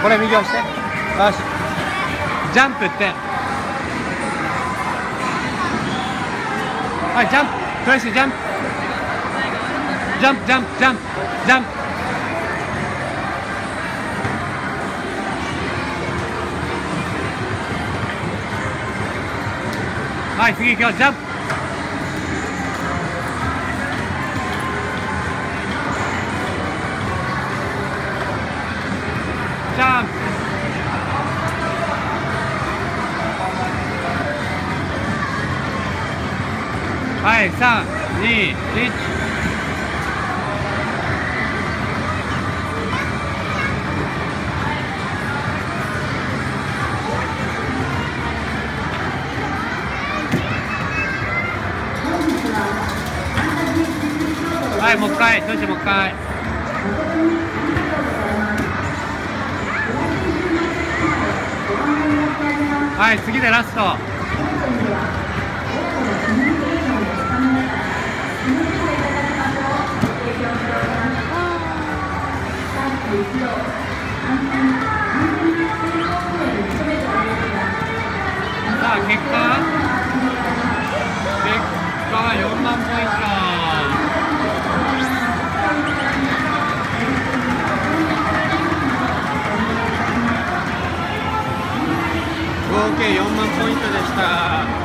これ右押して。よし。ジャンプって。はい、ジャンプ。トレイシー、ジャンプ。ジャンプ、ジャンプ、ジャンプ、ジャンプ。はい、次行くよ、ジャンプ。ジャンプ。はい、3、2、1。はい、もう一回、トシもう一回。はい、次でラスト。さあ、結果は4万ポイント。合計4万ポイントでした。